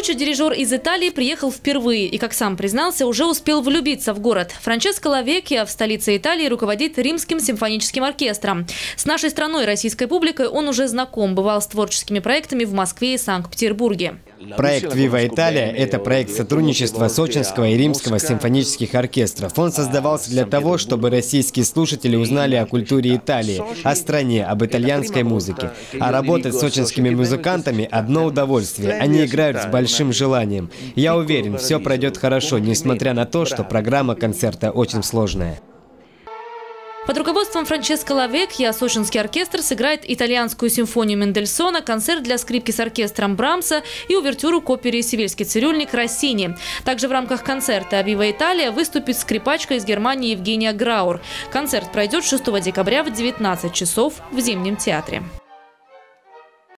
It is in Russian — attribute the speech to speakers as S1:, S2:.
S1: Встречу дирижер из Италии приехал впервые и, как сам признался, уже успел влюбиться в город. Франческо Лавеккиа в столице Италии руководит Римским симфоническим оркестром. С нашей страной и российской публикой он уже знаком, бывал с творческими проектами в Москве и Санкт-Петербурге.
S2: Проект «Вива Италия» – это проект сотрудничества Сочинского и Римского симфонических оркестров. Он создавался для того, чтобы российские слушатели узнали о культуре Италии, о стране, об итальянской музыке. А работать с сочинскими музыкантами – одно удовольствие. Они играют с большим желанием. Я уверен, все пройдет хорошо, несмотря на то, что программа концерта очень сложная.
S1: Под руководством Франческо Лавеккиа сочинский оркестр сыграет итальянскую симфонию Мендельсона, концерт для скрипки с оркестром Брамса и увертюру к опере «Сивильский цирюльник» Россини. Также в рамках концерта «Вива Италия» выступит скрипачка из Германии Евгения Граур. Концерт пройдет 6 декабря в 19 часов в Зимнем театре.